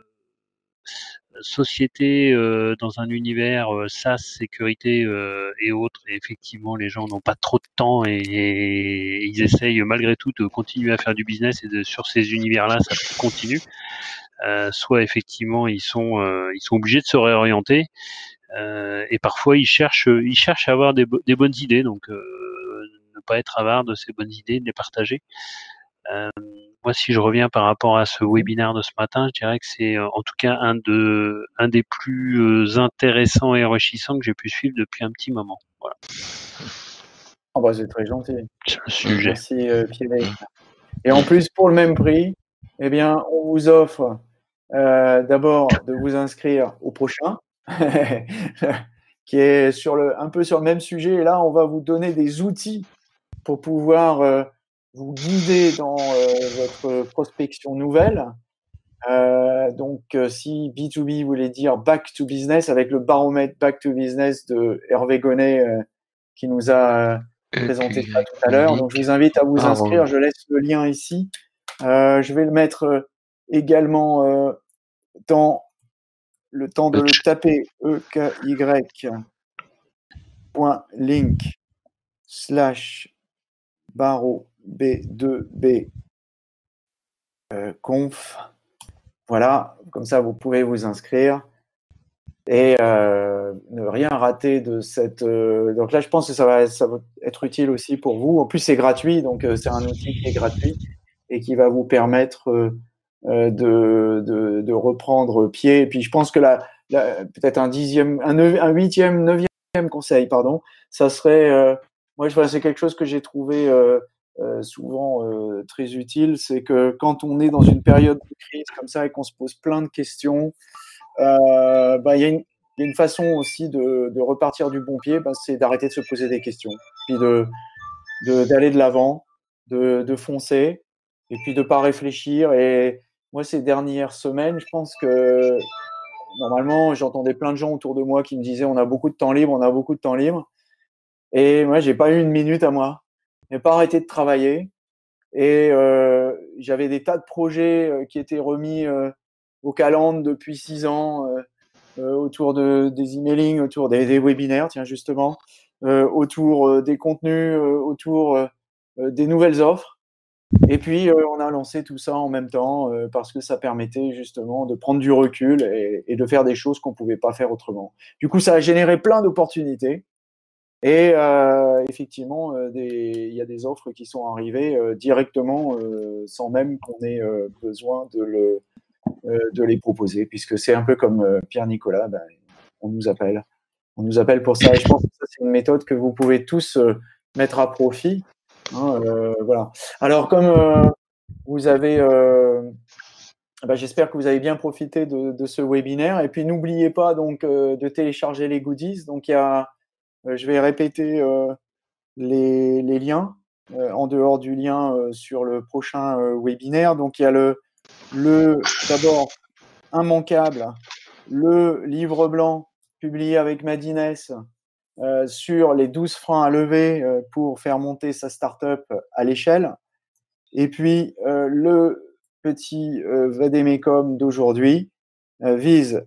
société euh, dans un univers euh, SaaS, sécurité euh, et autres. Et effectivement, les gens n'ont pas trop de temps et, et ils essayent malgré tout de continuer à faire du business et de, sur ces univers-là, ça continue. Euh, soit effectivement, ils sont, euh, ils sont obligés de se réorienter. Euh, et parfois ils cherchent, ils cherchent à avoir des, des bonnes idées, donc euh, ne pas être avare de ces bonnes idées, de les partager. Euh, moi, si je reviens par rapport à ce webinaire de ce matin, je dirais que c'est en tout cas un de, un des plus intéressants et enrichissants que j'ai pu suivre depuis un petit moment. Voilà. Oh bah c'est très gentil. C'est le sujet. Merci euh, Pierre. Et en plus, pour le même prix, eh bien, on vous offre euh, d'abord de vous inscrire au prochain. qui est sur le, un peu sur le même sujet. Et là, on va vous donner des outils pour pouvoir euh, vous guider dans euh, votre prospection nouvelle. Euh, donc, euh, si B deux B voulait dire Back to Business, avec le baromètre Back to Business de Hervé Gonnet euh, qui nous a euh, présenté ça tout à l'heure. Donc, je vous invite à vous inscrire. Je laisse le lien ici. Euh, je vais le mettre euh, également euh, dans le temps de le taper, e k y point link slash barreau b deux b euh, conf. Voilà, comme ça vous pouvez vous inscrire et euh, ne rien rater de cette. Euh, donc là, je pense que ça va, ça va être utile aussi pour vous. En plus, c'est gratuit, donc euh, c'est un outil qui est gratuit et qui va vous permettre euh, euh, de, de, de reprendre pied. Et puis, je pense que là, peut-être un dixième, un, neuf, un huitième, neuvième conseil, pardon, ça serait. Euh, moi, je vois, c'est quelque chose que j'ai trouvé euh, euh, souvent euh, très utile, c'est que quand on est dans une période de crise comme ça et qu'on se pose plein de questions. Euh, bah, y a une, y a une façon aussi de, de repartir du bon pied, bah, c'est d'arrêter de se poser des questions, puis de, de, d'aller de l'avant, de, de foncer, et puis de pas réfléchir. Et moi, ces dernières semaines, je pense que normalement, j'entendais plein de gens autour de moi qui me disaient on a beaucoup de temps libre, on a beaucoup de temps libre. Et moi, j'ai pas eu une minute à moi. J'ai pas arrêté de travailler. Et euh, j'avais des tas de projets euh, qui étaient remis euh, au calendrier depuis six ans, euh, euh, autour de, des emailing, autour des, des webinaires, tiens justement, euh, autour euh, des contenus, euh, autour euh, des nouvelles offres. Et puis, euh, on a lancé tout ça en même temps euh, parce que ça permettait justement de prendre du recul et, et de faire des choses qu'on ne pouvait pas faire autrement. Du coup, ça a généré plein d'opportunités. Et euh, effectivement, euh, il y a des offres qui sont arrivées euh, directement euh, sans même qu'on ait euh, besoin de, le, euh, de les proposer, puisque c'est un peu comme euh, Pierre-Nicolas, ben, on nous appelle. On nous appelle pour ça. Et je pense que ça, c'est une méthode que vous pouvez tous euh, mettre à profit. Hein, euh, voilà. Alors, comme euh, vous avez... Euh, ben, j'espère que vous avez bien profité de, de ce webinaire. Et puis, n'oubliez pas donc euh, de télécharger les goodies. Donc, il y a... Je vais répéter euh, les, les liens euh, en dehors du lien euh, sur le prochain euh, webinaire. Donc, il y a le, le d'abord immanquable, le livre blanc publié avec Madines euh, sur les douze freins à lever euh, pour faire monter sa startup à l'échelle. Et puis, euh, le petit euh, vademecum d'aujourd'hui euh, vise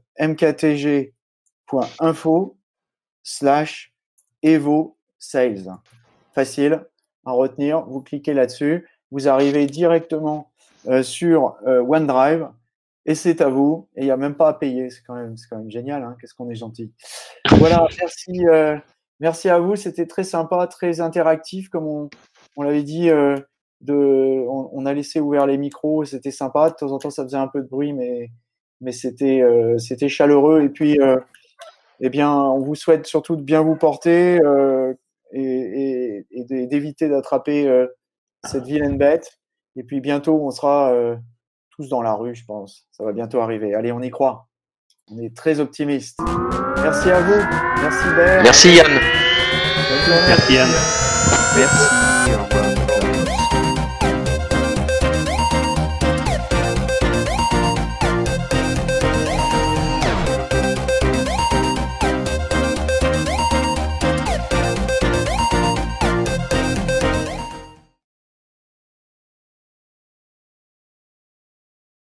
mktg.info slash evo sales. Facile à retenir, vous cliquez là-dessus, vous arrivez directement euh, sur euh, OneDrive et c'est à vous. Et il n'y a même pas à payer, c'est quand même, c'est quand même génial, hein, qu'est-ce qu'on est gentil. Voilà, merci, euh, merci à vous, c'était très sympa, très interactif, comme on, on l'avait dit, euh, de, on, on a laissé ouvert les micros, c'était sympa, de temps en temps ça faisait un peu de bruit, mais, mais c'était, euh, c'était chaleureux. Et puis, euh, eh bien, on vous souhaite surtout de bien vous porter euh, et, et, et d'éviter d'attraper euh, cette vilaine bête. Et puis bientôt, on sera euh, tous dans la rue, je pense. Ça va bientôt arriver. Allez, on y croit. On est très optimistes. Merci à vous. Merci Bert. Merci Yann. Merci Yann. Merci. Au revoir.